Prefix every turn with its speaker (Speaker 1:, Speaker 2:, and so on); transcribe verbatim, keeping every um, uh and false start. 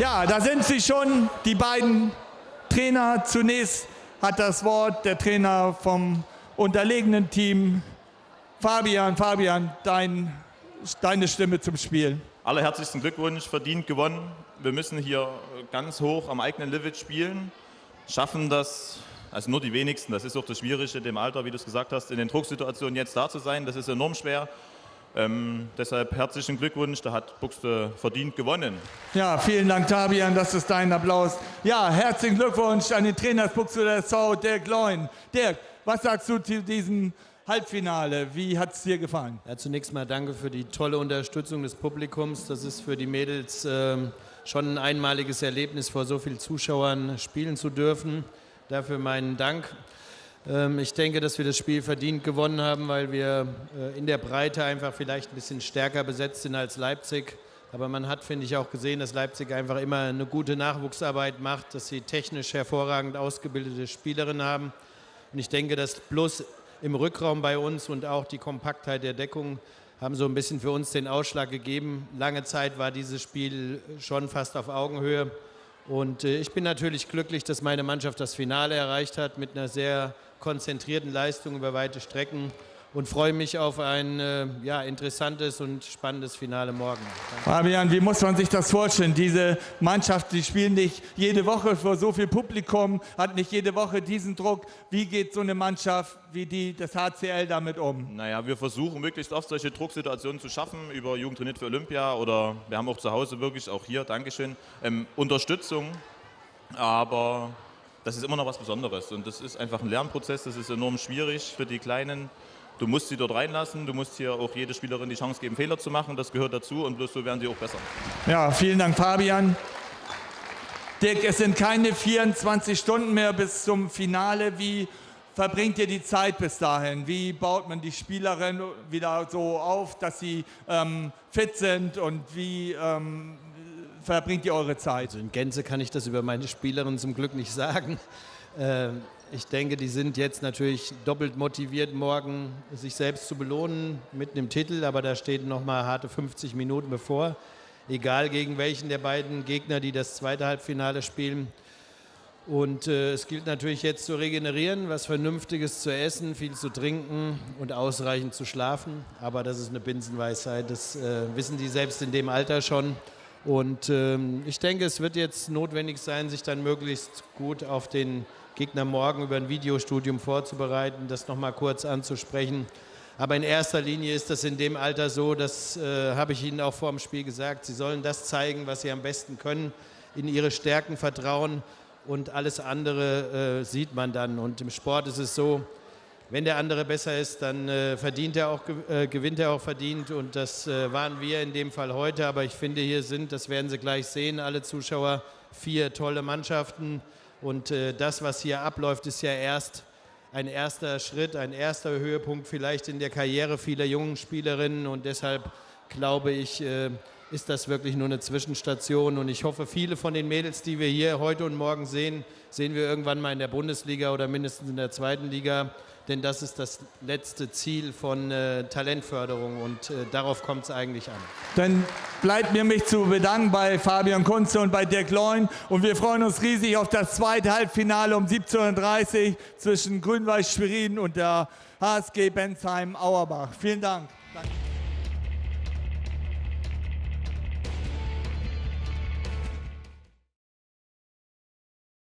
Speaker 1: Ja, da sind sie schon, die beiden Trainer. Zunächst hat das Wort der Trainer vom unterlegenen Team. Fabian, Fabian, dein, deine Stimme zum Spiel.
Speaker 2: Allerherzlichsten Glückwunsch, verdient gewonnen. Wir müssen hier ganz hoch am eigenen Limit spielen, schaffen das, also nur die wenigsten, das ist auch das Schwierige, dem Alter, wie du es gesagt hast, in den Drucksituationen jetzt da zu sein, das ist enorm schwer. Ähm, deshalb herzlichen Glückwunsch, da hat Buxte verdient gewonnen.
Speaker 1: Ja, vielen Dank, Fabian, das ist dein Applaus. Ja, herzlichen Glückwunsch an den Trainer des Buxtehuder S V, Dirk Leun. Dirk, was sagst du zu diesem Halbfinale? Wie hat es dir gefallen?
Speaker 3: Ja, zunächst mal danke für die tolle Unterstützung des Publikums. Das ist für die Mädels äh, schon ein einmaliges Erlebnis, vor so vielen Zuschauern spielen zu dürfen. Dafür meinen Dank. Ähm, ich denke, dass wir das Spiel verdient gewonnen haben, weil wir äh, in der Breite einfach vielleicht ein bisschen stärker besetzt sind als Leipzig. Aber man hat, finde ich, auch gesehen, dass Leipzig einfach immer eine gute Nachwuchsarbeit macht, dass sie technisch hervorragend ausgebildete Spielerinnen haben. Und ich denke, dass bloß im Rückraum bei uns und auch die Kompaktheit der Deckung haben so ein bisschen für uns den Ausschlag gegeben. Lange Zeit war dieses Spiel schon fast auf Augenhöhe. Und äh, ich bin natürlich glücklich, dass meine Mannschaft das Finale erreicht hat mit einer sehr konzentrierten Leistung über weite Strecken und freue mich auf ein äh, ja, interessantes und spannendes Finale morgen.
Speaker 1: Fabian, wie muss man sich das vorstellen? Diese Mannschaft, die spielen nicht jede Woche vor so viel Publikum, hat nicht jede Woche diesen Druck. Wie geht so eine Mannschaft wie die des H C L damit um?
Speaker 2: Naja, wir versuchen möglichst oft solche Drucksituationen zu schaffen über Jugend trainiert für Olympia oder wir haben auch zu Hause wirklich, auch hier, Dankeschön, ähm, Unterstützung, aber das ist immer noch was Besonderes und das ist einfach ein Lernprozess, das ist enorm schwierig für die Kleinen. Du musst sie dort reinlassen, du musst hier auch jede Spielerin die Chance geben, Fehler zu machen, das gehört dazu und bloß so werden sie auch besser.
Speaker 1: Ja, vielen Dank, Fabian. Dirk, es sind keine vierundzwanzig Stunden mehr bis zum Finale. Wie verbringt ihr die Zeit bis dahin? Wie baut man die Spielerin wieder so auf, dass sie ähm, fit sind und wie ähm, verbringt ihr eure Zeit?
Speaker 3: Also in Gänze kann ich das über meine Spielerinnen zum Glück nicht sagen. Äh, Ich denke, die sind jetzt natürlich doppelt motiviert, morgen sich selbst zu belohnen mit einem Titel, aber da steht noch mal harte fünfzig Minuten bevor, egal gegen welchen der beiden Gegner, die das zweite Halbfinale spielen. Und äh, es gilt natürlich jetzt zu regenerieren, was Vernünftiges zu essen, viel zu trinken und ausreichend zu schlafen. Aber das ist eine Binsenweisheit, das äh, wissen die selbst in dem Alter schon. Und ähm, ich denke, es wird jetzt notwendig sein, sich dann möglichst gut auf den Gegner morgen über ein Videostudium vorzubereiten, das noch mal kurz anzusprechen. Aber in erster Linie ist das in dem Alter so, das äh, habe ich Ihnen auch vor dem Spiel gesagt, Sie sollen das zeigen, was Sie am besten können, in Ihre Stärken vertrauen und alles andere äh, sieht man dann. Und im Sport ist es so, wenn der andere besser ist, dann äh, verdient er auch, äh, gewinnt er auch verdient und das äh, waren wir in dem Fall heute. Aber ich finde, hier sind, das werden Sie gleich sehen, alle Zuschauer, vier tolle Mannschaften. Und äh, das, was hier abläuft, ist ja erst ein erster Schritt, ein erster Höhepunkt vielleicht in der Karriere vieler jungen Spielerinnen. Und deshalb glaube ich, äh, ist das wirklich nur eine Zwischenstation. Und ich hoffe, viele von den Mädels, die wir hier heute und morgen sehen, sehen wir irgendwann mal in der Bundesliga oder mindestens in der zweiten Liga. Denn das ist das letzte Ziel von äh, Talentförderung und äh, darauf kommt es eigentlich an.
Speaker 1: Dann bleibt mir mich zu bedanken bei Fabian Kunze und bei Dirk Leun und wir freuen uns riesig auf das zweite Halbfinale um siebzehn Uhr dreißig zwischen Grün-Weiß Schwerin und der H S G Bensheim Auerbach. Vielen Dank.